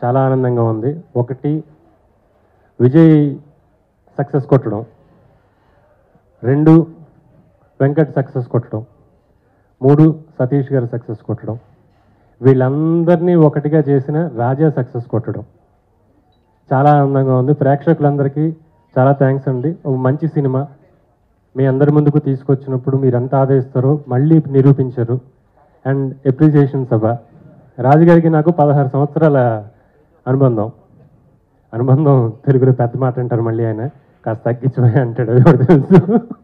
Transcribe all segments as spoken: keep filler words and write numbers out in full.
చాలా ఆనందంగా ఉంది. ఒకటి విజయ్ సక్సెస్ కొట్టడం, రెండు వెంకట్ సక్సెస్ కొట్టడం, మూడు సతీష్ గారు సక్సెస్ కొట్టడం, వీళ్ళందరినీ ఒకటిగా చేసిన రాజా సక్సెస్ కొట్టడం చాలా ఆనందంగా ఉంది. ప్రేక్షకులందరికీ చాలా థ్యాంక్స్ అండి. ఒక మంచి సినిమా మీ అందరి ముందుకు తీసుకొచ్చినప్పుడు మీరు ఎంత ఆదరిస్తారో మళ్ళీ నిరూపించారు. అండ్ అప్రిసియేషన్ సభ, రాజుగారికి నాకు పదహారు సంవత్సరాల అనుబంధం అనుబంధం తెలుగులో పెద్ద మాట అంటారు, మళ్ళీ ఆయన కాస్త తగ్గించిపోయి అంటాడు, ఎవరు తెలుసు.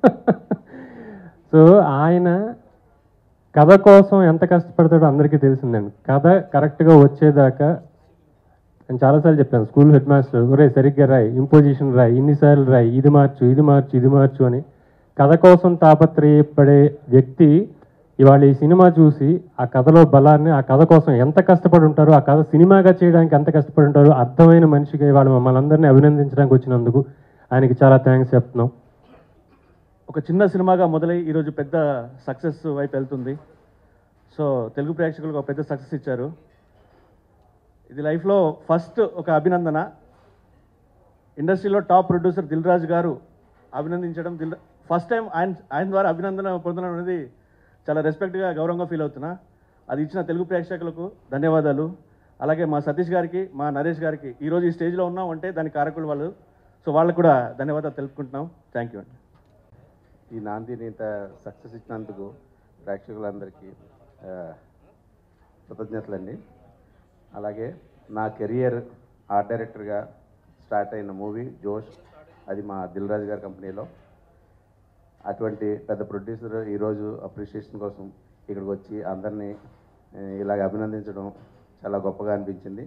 సో ఆయన కథ కోసం ఎంత కష్టపడతాడో అందరికీ తెలిసిందండి. కథ కరెక్ట్గా వచ్చేదాకా నేను చాలాసార్లు చెప్పాను, స్కూల్ హెడ్ మాస్టర్ ఒరే సరిగ్గా రాయి, ఇంపోజిషన్ రాయి, ఇన్నిసార్లు రాయి, ఇది మార్చు ఇది మార్చు ఇది మార్చు అని కథ కోసం తాపత్రయపడే వ్యక్తి ఇవాళ ఈ సినిమా చూసి ఆ కథలో బలాన్ని, ఆ కథ కోసం ఎంత కష్టపడి ఉంటారో, ఆ కథ సినిమాగా చేయడానికి ఎంత కష్టపడి ఉంటారో అర్థమైన మనిషిగా ఇవాళ మమ్మల్ని అందరినీ అభినందించడానికి వచ్చినందుకు ఆయనకి చాలా థ్యాంక్స్ చెప్తున్నాం. ఒక చిన్న సినిమాగా మొదలై ఈరోజు పెద్ద సక్సెస్ వైపు వెళ్తుంది. సో తెలుగు ప్రేక్షకులకు ఒక పెద్ద సక్సెస్ ఇచ్చారు. ఇది లైఫ్లో ఫస్ట్ ఒక అభినందన. ఇండస్ట్రీలో టాప్ ప్రొడ్యూసర్ దిల్ రాజు గారు అభినందించడం, దిల్ ఫస్ట్ టైం ఆయన ఆయన ద్వారా అభినందన పొందడం అనేది చాలా రెస్పెక్ట్గా, గౌరవంగా ఫీల్ అవుతున్నా. అది ఇచ్చిన తెలుగు ప్రేక్షకులకు ధన్యవాదాలు. అలాగే మా సతీష్ గారికి, మా నరేష్ గారికి ఈరోజు ఈ స్టేజ్లో ఉన్నాం అంటే దానికి కారకులు వాళ్ళు. సో వాళ్ళకు కూడా ధన్యవాదాలు తెలుపుకుంటున్నాం. థ్యాంక్ యూ అండి. ఈ నాందిని ఇంత సక్సెస్ ఇచ్చినందుకు ప్రేక్షకులందరికీ కృతజ్ఞతలండి. అలాగే నా కెరియర్ ఆర్ట్ డైరెక్టర్గా స్టార్ట్ అయిన మూవీ జోష్, అది మా దిల్ రాజు గారి కంపెనీలో. అటువంటి పెద్ద ప్రొడ్యూసర్ ఈరోజు అప్రిషియేషన్ కోసం ఇక్కడికి వచ్చి అందరినీ ఇలాగ అభినందించడం చాలా గొప్పగా అనిపించింది.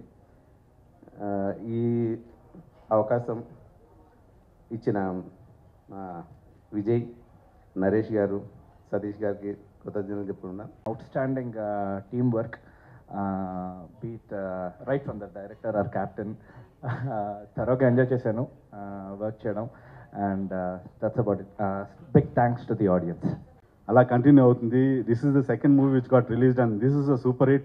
ఈ అవకాశం ఇచ్చిన విజయ్, నరేష్ గారు, సతీష్ గారికి కృతజ్ఞతలు చెప్పుకున్నాను. Outstanding team work, be it right from the director or captain. త్వరగా ఎంజాయ్ చేశాను వర్క్ చేయడం. And that's about it. Big thanks to the audience. అలా కంటిన్యూ అవుతుంది. This is the second movie which got released and this is a super hit.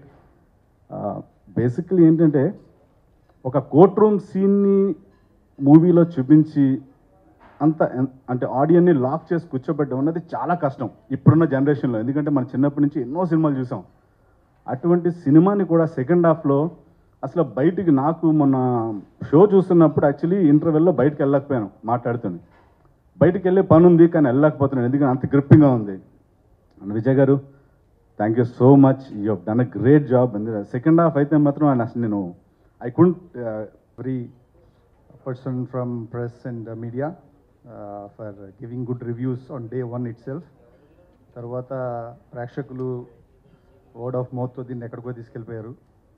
Basically ఏంటంటే ఒక court room సీన్ని మూవీలో చూపించి అంత అంటే ఆడియన్ని లాక్ చేసి కూర్చోబెట్టడం అన్నది చాలా కష్టం ఇప్పుడున్న జనరేషన్లో. ఎందుకంటే మనం చిన్నప్పటి నుంచి ఎన్నో సినిమాలు చూసాం. అటువంటి సినిమాని కూడా సెకండ్ హాఫ్లో అసలు బయటికి, నాకు మొన్న షో చూస్తున్నప్పుడు యాక్చువల్లీ ఇంటర్వెల్లో బయటకు వెళ్ళలేకపోయాను, మాట్లాడుతుంది బయటికి వెళ్ళే పని ఉంది కానీ వెళ్ళలేకపోతున్నాను, ఎందుకంటే అంత గ్రిప్పింగ్గా ఉంది. And Vijay garu, thank you so much, you have done a great job. Second half అయితే మాత్రం అసలు నేను I couldn't very person from press and media for giving good reviews on day one itself. తర్వాత ప్రేక్షకులు వర్డ్ ఆఫ్ మౌత్తో దీన్ని ఎక్కడికో తీసుకెళ్ళిపోయారు.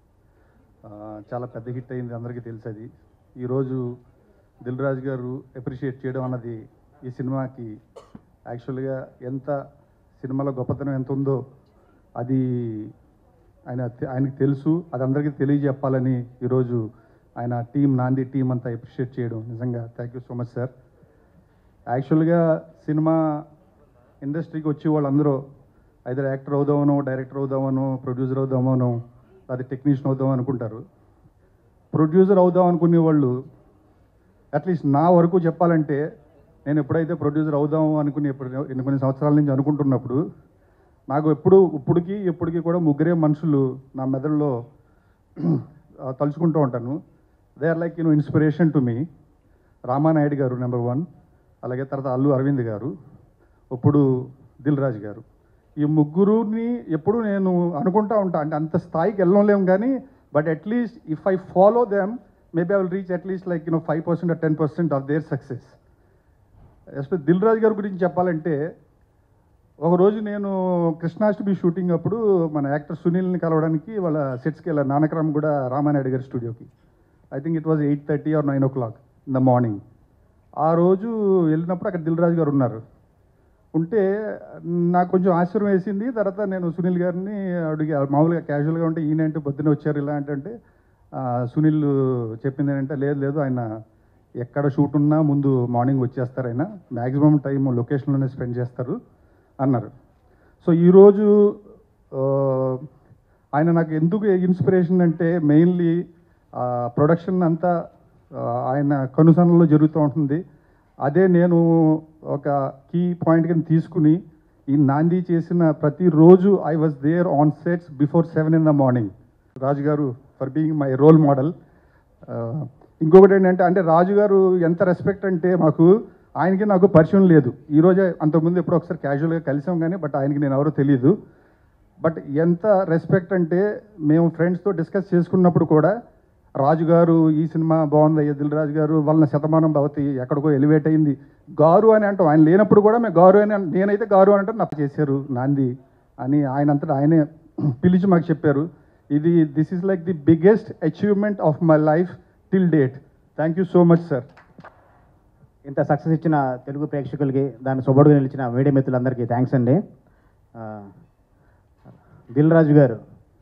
చాలా పెద్ద హిట్ అయింది, అందరికీ తెలుసు అది. ఈరోజు దిల్ రాజు గారు అప్రిషియేట్ చేయడం అన్నది ఈ సినిమాకి యాక్చువల్గా ఎంత సినిమాలో గొప్పతనం ఎంత ఉందో అది ఆయన ఆయనకి తెలుసు. అది అందరికీ తెలియజెప్పాలని ఈరోజు ఆయన టీం, నాంది టీం అంతా అప్రిషియేట్ చేయడం నిజంగా thank you so much sir. యాక్చువల్గా సినిమా ఇండస్ట్రీకి వచ్చే వాళ్ళందరూ ఐదర్ యాక్టర్ అవుదామనో, డైరెక్టర్ అవుదామనో, ప్రొడ్యూసర్ అవుదామనో, అది టెక్నీషియన్ అవుదాం అనుకుంటారు. ప్రొడ్యూసర్ అవుదాం అనుకునే వాళ్ళు అట్లీస్ట్ నా వరకు చెప్పాలంటే, నేను ఎప్పుడైతే ప్రొడ్యూసర్ అవుదాం అనుకుని ఎప్పుడు కొన్ని సంవత్సరాల నుంచి అనుకుంటున్నప్పుడు నాకు ఎప్పుడు ఇప్పటికీ ఎప్పటికీ కూడా ముగ్గురే మనుషులు నా మెదడులో తలుచుకుంటూ ఉంటాను. They are like you know inspiration to me. Ramanaidu garu number one, అలాగే తర్వాత అల్లు అరవింద్ గారు, ఇప్పుడు దిల్ రాజు గారు. ఈ ముగ్గురుని ఎప్పుడు నేను అనుకుంటా ఉంటా. అంటే అంత స్థాయికి వెళ్ళలేము కానీ but at least if I follow them maybe I will reach at least like you know five percent or ten percent of their success. Especial Dil Raju గారి గురించి చెప్పాలంటే, ఒకరోజు నేను కృష్ణాష్టమి షూటింగ్ అప్పుడు మన యాక్టర్ సునీల్ని కలవడానికి వాళ్ళ సెట్స్కి వెళ్ళాను, నానక్రామ్ కూడా రామానాయుడు గారి స్టూడియోకి. I think it was eight thirty or nine o'clock in the morning. ఆ రోజు వెళ్ళినప్పుడు అక్కడ దిల్ రాజు గారు ఉన్నారు. ఉంటే నాకు కొంచెం ఆశ్చర్యం వేసింది. తర్వాత నేను సునీల్ గారిని అడిగి, మామూలుగా క్యాజువల్గా ఉంటే ఈయనంటే పొద్దున్నే వచ్చారు ఇలా అంటే, సునీల్ చెప్పింది ఏంటంటే, లేదు లేదు ఆయన ఎక్కడ షూట్ ఉన్నా ముందు మార్నింగ్ వచ్చేస్తారు, ఆయన మ్యాక్సిమం టైం లొకేషన్లోనే స్పెండ్ చేస్తారు అన్నారు. సో ఈరోజు ఆయన నాకు ఎందుకు ఇన్స్పిరేషన్ అంటే, మెయిన్లీ ప్రొడక్షన్ అంతా ఆ, ఆయన కనుసనలో జరుగుతూ ఉంటుంది. అదే నేను ఒక కీ పాయింట్ కింద తీసుకుని ఈ నాంది చేసిన ప్రతిరోజు I was there on sets before seven in the morning. Raju garu for being my role model. ఇంకొకటి ఏంటంటే అంటే రాజు గారు ఎంత రెస్పెక్ట్ అంటే మాకు ఆయనకి నాకు పరిచయం లేదు. ఈరోజే అంతకుముందు ఎప్పుడో ఒకసారి క్యాజువల్గా కలిసాం కానీ బట్ ఆయనకి నేను ఎవరో తెలియదు. బట్ ఎంత రెస్పెక్ట్ అంటే మేము ఫ్రెండ్స్తో డిస్కస్ చేసుకున్నప్పుడు కూడా రాజు గారు ఈ సినిమా బాగుంది, దిల్ రాజు గారు వలన శతమానం భవతి ఎక్కడికో ఎలివేట్ అయింది గారు అని అంటాం. ఆయన లేనప్పుడు కూడా మేము గారు అని నేనైతే గారు అని అంటే నాకు చేశారు నాంది అని ఆయన అంతటా ఆయనే పిలిచి మాకు చెప్పారు. ఇది this is like the biggest achievement of my life till date. Thank you so much sir. ఇంత సక్సెస్ ఇచ్చిన తెలుగు ప్రేక్షకులకి, దాన్ని సొబడుగా నిలిచిన మీడియా మిత్రులందరికీ థ్యాంక్స్ అండి. దిల్ రాజు గారు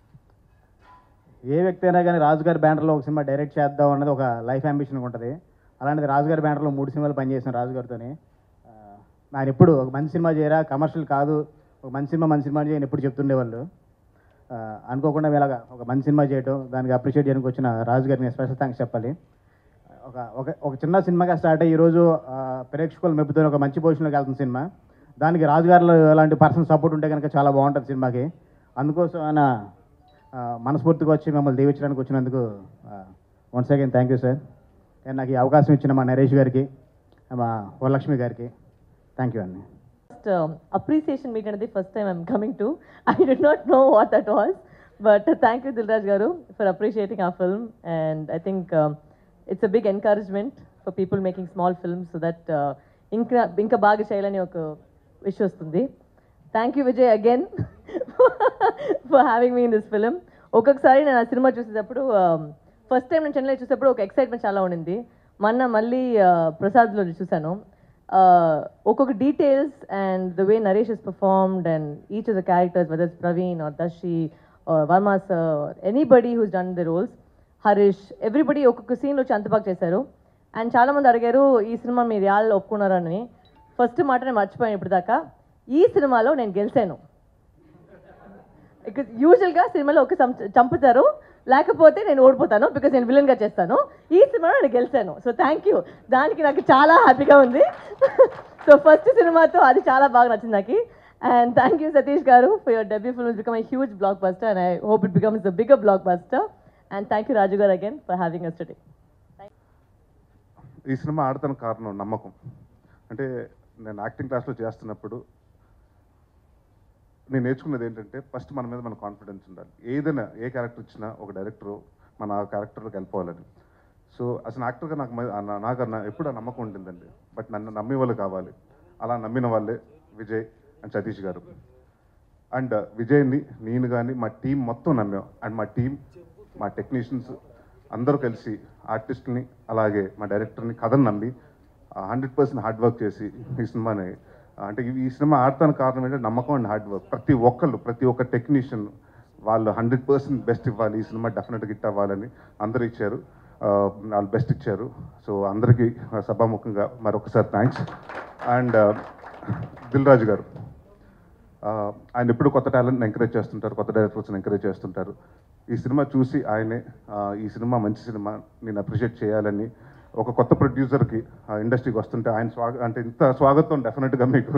ఏ వ్యక్తి అయినా కానీ రాజుగారి బ్యానర్లో ఒక సినిమా డైరెక్ట్ చేద్దాం అన్నది ఒక లైఫ్ అంబిషన్ ఉంటుంది. అలాంటిది రాజుగారి బ్యానర్లో మూడు సినిమాలు పనిచేసాను రాజుగారితోని. ఆయన ఎప్పుడు ఒక మంచి సినిమా చేయరా, కమర్షియల్ కాదు, ఒక మంచి సినిమా మంచి సినిమా చేయని ఎప్పుడు చెప్తుండేవాళ్ళు. అనుకోకుండా ఇలాగా ఒక మంచి సినిమా చేయడం, దానికి అప్రిషియేట్ చేయడానికి వచ్చిన రాజుగారికి స్పెషల్ థ్యాంక్స్ చెప్పాలి. ఒక ఒక ఒక చిన్న సినిమాగా స్టార్ట్ అయ్యి ఈరోజు ప్రేక్షకులు మెప్పుతో ఒక మంచి పొజిషన్లోకి వెళ్తున్న సినిమా. దానికి రాజుగారిలో అలాంటి పర్సన్ సపోర్ట్ ఉంటే కనుక చాలా బాగుంటుంది సినిమాకి. అందుకోసం ఆయన మనస్ఫూర్తిగా వచ్చి మిమ్మల్ని దీవించడానికి వచ్చినందుకు once again thank you sir. And నాకు ఈ అవకాశం ఇచ్చిన మా నరేష్ గారికి, మా వరలక్ష్మి గారికి థ్యాంక్ యూ అండి. Um, appreciation meet another first time I'm coming to. I did not know what that was, but uh, thank you Dilraj Garu for appreciating our film, and I think um, it's a big encouragement for people making small films so that uh, inka inka baga cheyalani oka wish vastundi. Thank you Vijay again for having me in this film. ఒక్కొక్కసారి నేను ఆ cinema చూసేటప్పుడు first time నేను చెన్నైలో చూసేటప్పుడు ఒక excitement చాలా ఉండింది. మొన్న మళ్ళీ ప్రసాద్లో చూశాను. ఒక్కొక్క details and the way Naresh is performed and each of the characters whether it's Praveen or Darshi Varma sir, anybody who's done the roles, Harish, everybody ఒక్కొక్క సీన్లో వచ్చి అంత బాగా చేశారు. అండ్ చాలామంది అడిగారు ఈ సినిమా మీరు యాళ్ళు ఒప్పుకున్నారని. ఫస్ట్ మాట నేను మర్చిపోయాను ఇప్పుడు దాకా, ఈ సినిమాలో నేను గెలిచాను. బికాజ్ యూజువల్గా సినిమాలో ఒక చంపుతారు, లేకపోతే నేను ఓడిపోతాను బికాజ్ నేను విలన్గా చేస్తాను. ఈ సినిమాలో నేను గెలిచాను. సో థ్యాంక్ యూ, దానికి నాకు చాలా హ్యాపీగా ఉంది. సో ఫస్ట్ సినిమాతో అది చాలా బాగా నచ్చింది నాకు. And thank you Satish garu for your debut film become a huge blockbuster and I hope it becomes the bigger blockbuster. And thank you Raju garu again for having us today. ఈ cinema ఆడతానికి కారణం నమ్మకం. అంటే నేను యాక్టింగ్ క్లాస్లో చేస్తున్నప్పుడు నేను నేర్చుకున్నది ఏంటంటే ఫస్ట్ మన మీద మన కాన్ఫిడెన్స్ ఉండాలి. ఏదైనా ఏ క్యారెక్టర్ ఇచ్చినా ఒక డైరెక్టరు మన ఆ క్యారెక్టర్లోకి వెళ్ళిపోవాలని. సో అసలు యాక్టర్గా నాకు నాకు ఎప్పుడు ఆ నమ్మకం ఉంటుందండి. బట్ నన్ను నమ్మే వాళ్ళు కావాలి. అలా నమ్మిన వాళ్ళే విజయ్ అండ్ సతీష్ గారు. అండ్ విజయ్ని నేను కానీ మా టీం మొత్తం నమ్మాం. అండ్ మా టీం, మా టెక్నీషియన్స్ అందరూ కలిసి ఆర్టిస్ట్ని అలాగే మా డైరెక్టర్ని కథను నమ్మి హండ్రెడ్ పర్సెంట్ హార్డ్ వర్క్ చేసి ఈ సినిమాని అంటే ఈ సినిమా ఆడటానికి కారణం ఏంటంటే నమ్మకం అండ్ హార్డ్ వర్క్. ప్రతి ఒక్కళ్ళు ప్రతి ఒక్క టెక్నీషియన్ వాళ్ళు హండ్రెడ్ పర్సెంట్ బెస్ట్ ఇవ్వాలి, ఈ సినిమా డెఫినెట్గా హిట్ అవ్వాలని అందరూ ఇచ్చారు. వాళ్ళు బెస్ట్ ఇచ్చారు. సో అందరికీ సభాముఖంగా మరొకసారి థ్యాంక్స్. అండ్ దిల్ రాజు గారు ఆయన ఎప్పుడు కొత్త టాలెంట్ని ఎంకరేజ్ చేస్తుంటారు, కొత్త డైరెక్టర్స్ని ఎంకరేజ్ చేస్తుంటారు. ఈ సినిమా చూసి ఆయనే ఈ సినిమా మంచి సినిమా నేను అప్రిషియేట్ చేయాలని ఒక కొత్త ప్రొడ్యూసర్కి ఇండస్ట్రీకి వస్తుంటే ఆయన స్వాగ అంటే ఇంత స్వాగతం డెఫినెట్గా మీకు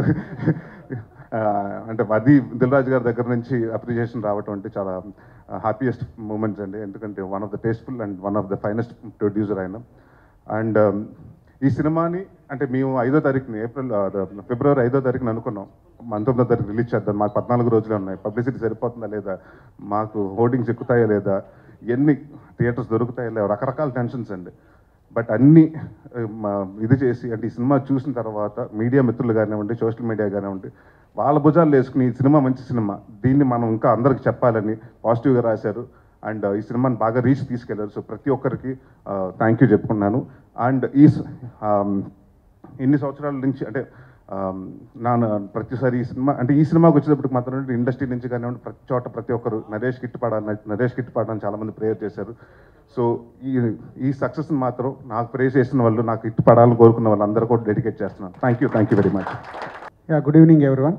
అంటే అది దిల్ రాజు గారి దగ్గర నుంచి అప్రిషియేషన్ రావటం అంటే చాలా హ్యాపీయెస్ట్ మూమెంట్స్ అండి. ఎందుకంటే one of the tasteful and one of the finest producer ఆయన. అండ్ ఈ సినిమాని అంటే మేము ఐదో తారీఖుని ఏప్రిల్ ఫిబ్రవరి ఐదో తారీఖుని అనుకున్నాం పంతొమ్మిదో తారీఖు రిలీజ్ చేద్దాం. మాకు పద్నాలుగు రోజులే ఉన్నాయి. పబ్లిసిటీ సరిపోతుందా లేదా, మాకు హోర్డింగ్స్ ఎక్కుతాయా లేదా, ఎన్ని థియేటర్స్ దొరుకుతాయా లేదా, రకరకాల టెన్షన్స్ అండి. బట్ అన్నీ ఇది చేసి అంటే ఈ సినిమా చూసిన తర్వాత మీడియా మిత్రులు కానివ్వండి, సోషల్ మీడియా కానివ్వండి, వాళ్ళ భుజాలు వేసుకుని ఈ సినిమా మంచి సినిమా, దీన్ని మనం ఇంకా అందరికి చెప్పాలని పాజిటివ్గా రాశారు. అండ్ ఈ సినిమాని బాగా రీచ్ తీసుకెళ్లారు. సో ప్రతి ఒక్కరికి థ్యాంక్ యూ చెప్పుకున్నాను. అండ్ ఈ ఇన్ని సంవత్సరాల నుంచి అంటే నా ప్రతిసారి ఈ సినిమా అంటే ఈ సినిమాకి వచ్చేటప్పటికి మాత్రం ఇండస్ట్రీ నుంచి కానివ్వండి ప్రతి చోట ప్రతి ఒక్కరు నరేష్ కిట్ పాడాలని నరేష్ కిట్ పాడాలని చాలామంది ప్రేయర్ చేశారు. సో ఈ ఈ సక్సెస్ని మాత్రం నాకు ప్రేయర్ చేసిన వాళ్ళు, నాకు హిట్ పడాలని కోరుకున్న వాళ్ళు అందరూ కూడా డెడికేట్ చేస్తున్నాను. Thank you thank you very much. Yeah, good evening everyone.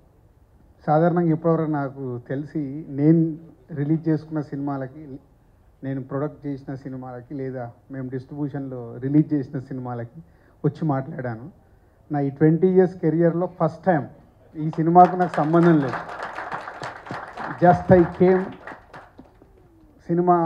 సాధారణంగా ఇప్పటివరకు నాకు తెలిసి నేను రిలీజ్ చేసుకున్న సినిమాలకి నేను ప్రొడక్ట్ చేసిన సినిమాలకి లేదా మేము డిస్ట్రిబ్యూషన్లో రిలీజ్ చేసిన సినిమాలకి వచ్చి మాట్లాడాను. నా ఈ ట్వంటీ ఇయర్స్ కెరియర్లో ఫస్ట్ టైం ఈ సినిమాకు నాకు సంబంధం లేదు. జస్ట్ ఐ కేమ్ సినిమా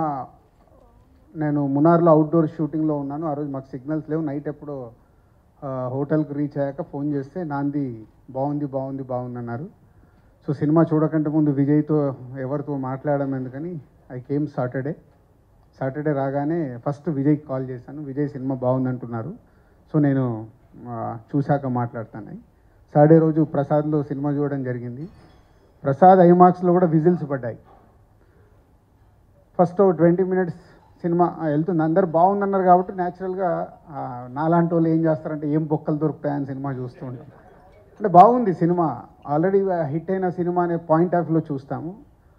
నేను మునార్లో అవుట్డోర్ షూటింగ్లో ఉన్నాను. ఆ రోజు మాకు సిగ్నల్స్ లేవు. నైట్ ఎప్పుడో హోటల్కి రీచ్ అయ్యాక ఫోన్ చేస్తే నాంది బాగుంది బాగుంది బాగుంది అన్నారు. సో సినిమా చూడకంటే ముందు విజయ్తో ఎవరితో మాట్లాడడం ఎందుకని ఐ కేమ్ సాటర్డే సాటర్డే రాగానే ఫస్ట్ విజయ్కి కాల్ చేశాను. విజయ్ సినిమా బాగుందంటున్నారు, సో నేను చూశాక మాట్లాడతాను. సాటర్డే రోజు ప్రసాద్లో సినిమా చూడడం జరిగింది. ప్రసాద్ ఐమాక్స్లో కూడా విజిల్స్ పడ్డాయి. ఫస్ట్ ట్వంటీ మినిట్స్ సినిమా వెళ్తుంది, అందరు బాగుందన్నారు కాబట్టి న్యాచురల్గా నాలాంటి వాళ్ళు ఏం చేస్తారంటే ఏం బొక్కలు దొరుకుతాయని సినిమా చూస్తూ ఉంటాం. అంటే బాగుంది సినిమా, ఆల్రెడీ హిట్ అయిన సినిమా అనే పాయింట్ ఆఫ్ వ్యూలో చూస్తాము.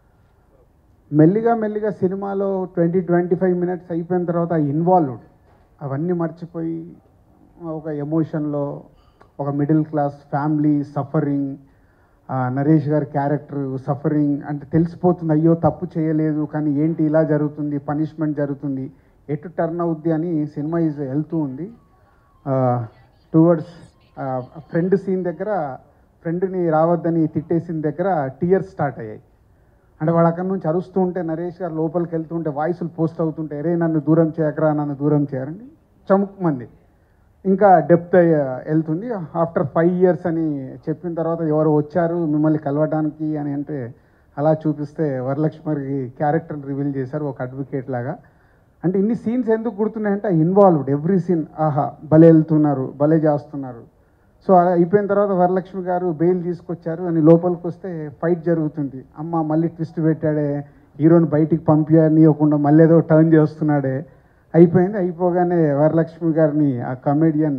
మెల్లిగా మెల్లిగా సినిమాలో ట్వంటీ ట్వంటీ ఫైవ్ మినిట్స్ అయిపోయిన తర్వాత ఇన్వాల్వ్డ్ అవన్నీ మర్చిపోయి ఒక ఎమోషన్లో ఒక middle class family suffering, Naresh గారి క్యారెక్టర్ సఫరింగ్ అంటే తెలిసిపోతుంది, అయ్యో తప్పు చేయలేదు కానీ ఏంటి ఇలా జరుగుతుంది, పనిష్మెంట్ జరుగుతుంది, ఎటు టర్న్ అవుద్ది అని సినిమా ఈజ్ వెళ్తూ ఉంది. టువర్డ్స్ ఫ్రెండ్ సీన్ దగ్గర ఫ్రెండ్ని రావద్దని తిట్టేసిన దగ్గర టీయర్స్ స్టార్ట్ అయ్యాయి. అంటే వాడు అక్కడి నుంచి అరుస్తూ ఉంటే నరేష్ గారు లోపలికి వెళ్తుంటే వాయిస్లు పోస్ట్ అవుతుంటే అరే నన్ను దూరం చేయకరా నన్ను దూరం చేయరండి చముక్కుమంది. ఇంకా డెప్త్ వెళ్తుంది. ఆఫ్టర్ ఫైవ్ ఇయర్స్ అని చెప్పిన తర్వాత ఎవరు వచ్చారు మిమ్మల్ని కలవడానికి అని అంటే అలా చూపిస్తే వరలక్ష్మికి క్యారెక్టర్ రివీల్ చేశారు ఒక అడ్వకేట్ లాగా. అంటే ఇన్ని సీన్స్ ఎందుకు గుర్తున్నాయంటే ఇన్వాల్వ్డ్ ఎవ్రీ సీన్, ఆహా భలే వెళ్తున్నారు భలే చేస్తున్నారు. సో అలా అయిపోయిన తర్వాత వరలక్ష్మి గారు బెయిల్ తీసుకొచ్చారు అని లోపలికి వస్తే ఫైట్ జరుగుతుంది. అమ్మ మళ్ళీ ట్విస్ట్ పెట్టాడే, హీరోని బయటికి పంపించనివ్వకుండా మళ్ళీ ఏదో టర్న్ చేస్తున్నాడే. అయిపోయింది. అయిపోగానే వరలక్ష్మి గారిని ఆ కమెడియన్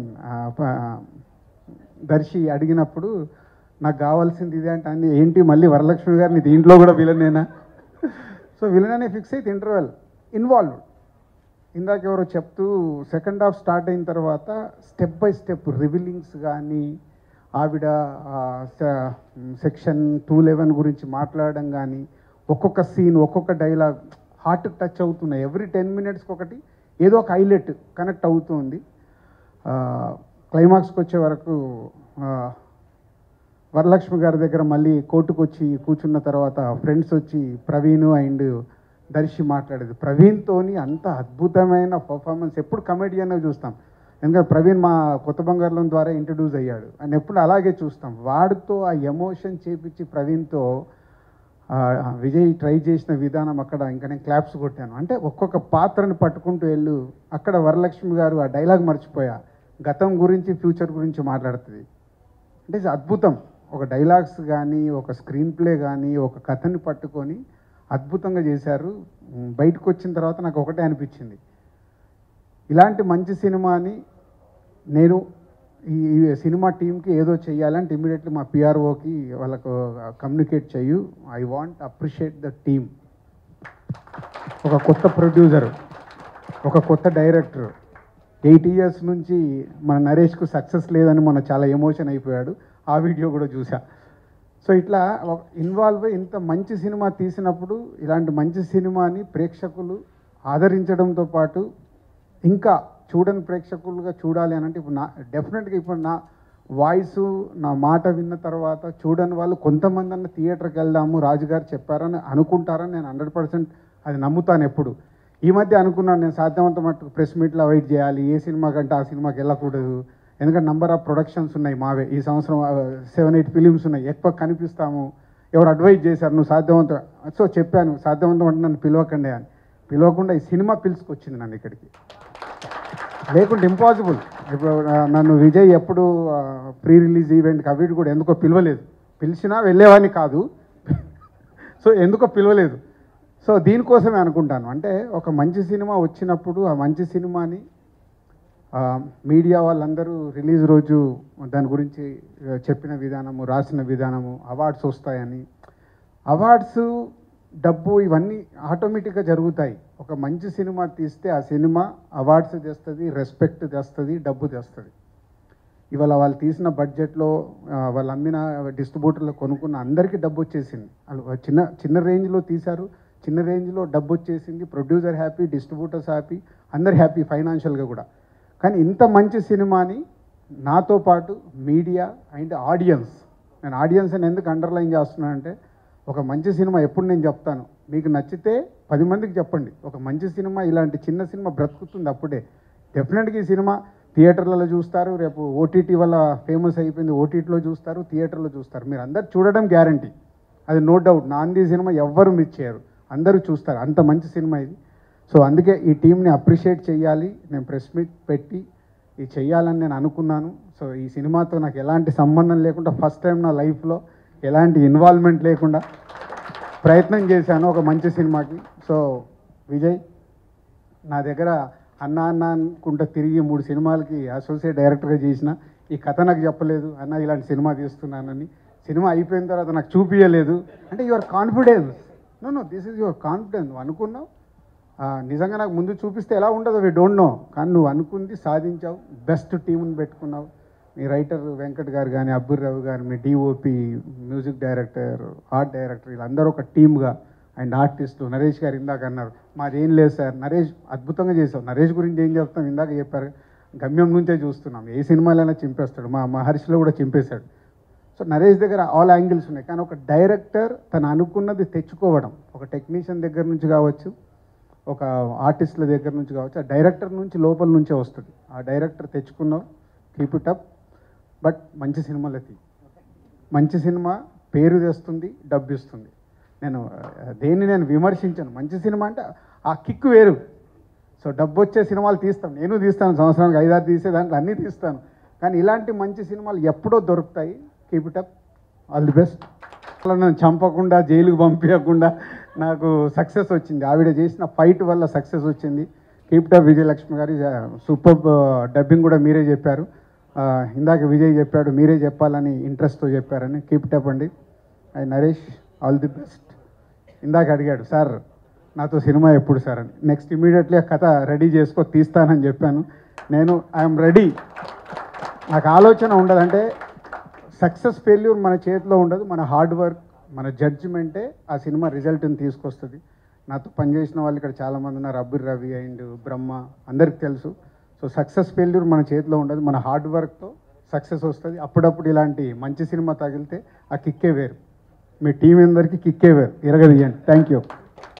దర్శి అడిగినప్పుడు నాకు కావాల్సింది ఇదే అంటే అన్ని ఏంటి మళ్ళీ వరలక్ష్మి గారిని దీంట్లో కూడా విలనేనా? సో విలన్ అనే ఫిక్స్ అయితే ఇంటర్వెల్ ఇన్వాల్వ్డ్. ఇందాక ఎవరో చెప్తూ సెకండ్ హాఫ్ స్టార్ట్ అయిన తర్వాత స్టెప్ బై స్టెప్ రివీలింగ్స్ కానీ ఆవిడ సెక్షన్ టూ లెవెన్ గురించి మాట్లాడడం కానీ ఒక్కొక్క సీన్ ఒక్కొక్క డైలాగ్ హార్ట్ టచ్ అవుతున్నాయి. ఎవ్రీ టెన్ మినిట్స్కి ఒకటి ఏదో ఒక హైలైట్ కనెక్ట్ అవుతుంది. క్లైమాక్స్కి వచ్చే వరకు వరలక్ష్మి గారి దగ్గర మళ్ళీ కోర్టుకు వచ్చి కూర్చున్న తర్వాత ఫ్రెండ్స్ వచ్చి ప్రవీణ్ అండ్ దర్శి మాట్లాడేది. ప్రవీణ్తోని అంత అద్భుతమైన పర్ఫార్మెన్స్ ఎప్పుడు కమెడియన్ చూస్తాం, ఎందుకంటే ప్రవీణ్ మా కొత్త బంగారులం ద్వారా ఇంట్రడ్యూస్ అయ్యాడు అని ఎప్పుడు అలాగే చూస్తాం. వాడితో ఆ ఎమోషన్ చేపించి ప్రవీణ్తో విజయ్ ట్రై చేసిన విధానం అక్కడ ఇంకా నేను క్లాప్స్ కొట్టాను. అంటే ఒక్కొక్క పాత్రని పట్టుకుంటూ వెళ్ళు. అక్కడ వరలక్ష్మి గారు ఆ డైలాగ్ మర్చిపోయా, గతం గురించి ఫ్యూచర్ గురించి మాట్లాడుతుంది. అంటే అద్భుతం. ఒక డైలాగ్స్ కానీ ఒక స్క్రీన్ ప్లే కానీ ఒక కథని పట్టుకొని అద్భుతంగా చేశారు. బయటకు వచ్చిన తర్వాత నాకు ఒకటే అనిపించింది, ఇలాంటి మంచి సినిమాని నేను ఈ సినిమా టీంకి ఏదో చెయ్యాలంటే ఇమీడియట్లీ మా పిఆర్ఓకి వాళ్ళకు కమ్యూనికేట్ చెయ్యు, I want appreciate the team. ఒక కొత్త ప్రొడ్యూసర్, ఒక కొత్త డైరెక్టర్, ఎయిట్ ఇయర్స్ నుంచి మన నరేష్కు సక్సెస్ లేదని మన చాలా ఎమోషన్ అయిపోయాడు. ఆ వీడియో కూడా చూసా. సో ఇట్లా ఇన్వాల్వ్ ఇంత మంచి సినిమా తీసినప్పుడు ఇలాంటి మంచి సినిమాని ప్రేక్షకులు ఆదరించడంతో పాటు ఇంకా చూడని ప్రేక్షకులుగా చూడాలి అని అంటే ఇప్పుడు నా డెఫినెట్గా ఇప్పుడు నా వాయిస్ నా మాట విన్న తర్వాత చూడని వాళ్ళు కొంతమంది అన్న థియేటర్కి వెళ్దాము రాజుగారు చెప్పారని అనుకుంటారని నేను హండ్రెడ్ పర్సెంట్ అది నమ్ముతాను. ఎప్పుడు ఈ మధ్య అనుకున్నాను నేను సాధ్యమంత మటుకు ప్రెస్ మీట్లో అవాయిడ్ చేయాలి, ఏ సినిమా కంటే ఆ సినిమాకి వెళ్ళకూడదు, ఎందుకంటే నంబర్ ఆఫ్ ప్రొడక్షన్స్ ఉన్నాయి మావే. ఈ సంవత్సరం సెవెన్ ఎయిట్ ఫిలిమ్స్ ఉన్నాయి, ఎక్కువ కనిపిస్తాము. ఎవరు అడ్వైజ్ చేశారు నువ్వు సాధ్యవంతం, సో చెప్పాను సాధ్యవంతం అంటే నన్ను పిలవకండి అని. పిలవకుండా ఈ సినిమా పిలుచుకొచ్చింది నన్ను ఇక్కడికి, లేకుంటే ఇంపాసిబుల్. ఇప్పుడు నన్ను విజయ్ ఎప్పుడు ప్రీ రిలీజ్ ఈవెంట్కి అవిటి కూడా ఎందుకో పిలవలేదు, పిలిచినా వెళ్ళేవాడిని కాదు. సో ఎందుకో పిలవలేదు. సో దీనికోసమే అనుకుంటాను, అంటే ఒక మంచి సినిమా వచ్చినప్పుడు ఆ మంచి సినిమాని మీడియా వాళ్ళందరూ రిలీజ్ రోజు దాని గురించి చెప్పిన విధానము, రాసిన విధానము, అవార్డ్స్ వస్తాయని. అవార్డ్స్ డబ్బు ఇవన్నీ ఆటోమేటిక్గా జరుగుతాయి. ఒక మంచి సినిమా తీస్తే ఆ సినిమా అవార్డ్స్ తెస్తుంది, రెస్పెక్ట్ తెస్తుంది, డబ్బు తెస్తుంది. ఇవాళ వాళ్ళు తీసిన బడ్జెట్లో వాళ్ళు అమ్మిన డిస్ట్రిబ్యూటర్లో కొనుక్కున్న అందరికీ డబ్బు వచ్చేసింది. వాళ్ళు చిన్న చిన్న రేంజ్లో తీశారు, చిన్న రేంజ్లో డబ్బు వచ్చేసింది, ప్రొడ్యూసర్ హ్యాపీ, డిస్ట్రిబ్యూటర్స్ హ్యాపీ, అందరు హ్యాపీ ఫైనాన్షియల్గా కూడా. కానీ ఇంత మంచి సినిమాని నాతో పాటు మీడియా అండ్ ఆడియన్స్, నేను ఆడియన్స్ అని ఎందుకు అండర్లైన్ చేస్తున్నానంటే, ఒక మంచి సినిమా ఎప్పుడు నేను చెప్తాను, మీకు నచ్చితే పది మందికి చెప్పండి. ఒక మంచి సినిమా, ఇలాంటి చిన్న సినిమా బ్రతుకుతుంది అప్పుడే. డెఫినెట్గా ఈ సినిమా థియేటర్లలో చూస్తారు, రేపు ఓటీటీ వల్ల ఫేమస్ అయిపోయింది, ఓటీటీలో చూస్తారు, థియేటర్లో చూస్తారు. మీరు అందరు చూడడం గ్యారంటీ, అది నో డౌట్. నాంది సినిమా ఎవ్వరు మిస్ చేయరు, అందరూ చూస్తారు, అంత మంచి సినిమా ఇది. సో అందుకే ఈ టీంని అప్రిషియేట్ చేయాలి, నేను ప్రెస్ మీట్ పెట్టి ఇది చెయ్యాలని నేను అనుకున్నాను. సో ఈ సినిమాతో నాకు ఎలాంటి సంబంధం లేకుండా ఫస్ట్ టైం నా లైఫ్లో ఎలాంటి ఇన్వాల్వ్మెంట్ లేకుండా ప్రయత్నం చేశాను ఒక మంచి సినిమాకి. సో విజయ్, నా దగ్గర అన్న అన్న అనుకుంటా తిరిగి మూడు సినిమాలకి అసోసియేట్ డైరెక్టర్గా చేసిన, ఈ కథ నాకు చెప్పలేదు అన్న ఇలాంటి సినిమా తీస్తున్నానని. సినిమా అయిపోయిన తర్వాత నాకు చూపించలేదు అంటే your confidence, no no this is your confidence. నువ్వు అనుకున్నావు, నిజంగా నాకు ముందు చూపిస్తే ఎలా ఉండదో వి డోంట్ నో, కానీ నువ్వు అనుకుంది సాధించావు, బెస్ట్ టీంని పెట్టుకున్నావు. మీ రైటర్ వెంకట్ గారు కానీ, అబ్బుర్ రావు గారు, మీ DOP, music director, art director, వీళ్ళందరూ ఒక టీమ్గా, అండ్ ఆర్టిస్టు నరేష్ గారు ఇందాక అన్నారు మాదేం లేదు సార్. నరేష్ అద్భుతంగా చేసావు. నరేష్ గురించి ఏం చెప్తాం, ఇందాక చెప్పారు, గమ్యం నుంచే చూస్తున్నాం, ఏ సినిమాలైనా చింపేస్తాడు, మా మహర్షిలో కూడా చింపేశాడు. సో నరేష్ దగ్గర ఆల్ యాంగిల్స్ ఉన్నాయి. కానీ ఒక డైరెక్టర్ తను అనుకున్నది తెచ్చుకోవడం, ఒక టెక్నీషియన్ దగ్గర నుంచి కావచ్చు, ఒక ఆర్టిస్టుల దగ్గర నుంచి కావచ్చు, ఆ డైరెక్టర్ నుంచి లోపల నుంచే వస్తుంది. ఆ డైరెక్టర్ తెచ్చుకున్నావు, కీప్ ఇట్ అప్. బట్ మంచి సినిమాలు తీ, మంచి సినిమా పేరు తెస్తుంది, డబ్బు ఇస్తుంది. నేను దేన్ని నేను విమర్శించాను, మంచి సినిమా అంటే ఆ కిక్ వేరు. సో డబ్బు వచ్చే సినిమాలు తీస్తాను, నేను తీస్తాను, సంవత్సరానికి ఐదారు తీసే దాంట్లో అన్నీ తీస్తాను. కానీ ఇలాంటి మంచి సినిమాలు ఎప్పుడో దొరుకుతాయి. Keep it up, all the best. అలా నన్ను చంపకుండా, జైలుకు పంపించకుండా నాకు సక్సెస్ వచ్చింది. ఆవిడ చేసిన ఫైట్ వల్ల సక్సెస్ వచ్చింది. కీప్ ఇట్ అప్ విజయలక్ష్మి గారు. సూపర్ డబ్బింగ్ కూడా మీరే చెప్పారు. ఇందాక విజయ్ చెప్పాడు, మీరే చెప్పాలని ఇంట్రెస్ట్తో చెప్పారని. కీప్ ఇట్ అప్ అండి. And Naresh, all the best. ఇందాక అడిగాడు సార్ నాతో సినిమా ఎప్పుడు సార్ అని. నెక్స్ట్ ఇమీడియట్లీ ఆ కథ రెడీ చేసుకో, తీస్తానని చెప్పాను. నేను ఐఎమ్ రెడీ. నాకు ఆలోచన ఉండదంటే సక్సెస్ ఫెయిల్యూర్ మన చేతిలో ఉండదు, మన హార్డ్ వర్క్, మన జడ్జిమెంటే ఆ సినిమా రిజల్ట్ని తీసుకొస్తుంది. నాతో పనిచేసిన వాళ్ళు ఇక్కడ చాలామంది ఉన్నారు, అబ్బుర్ రవి అండ్ బ్రహ్మ, అందరికి తెలుసు. సో సక్సెస్ ఫెయిల్యూర్ మన చేతిలో ఉండదు, మన హార్డ్ వర్క్తో సక్సెస్ వస్తుంది. అప్పుడప్పుడు ఇలాంటి మంచి సినిమా తగిలితే ఆ కిక్కే వేరు. మీ టీం అందరికీ కిక్కే వేరు, ఇరగదీయండి. Thank you.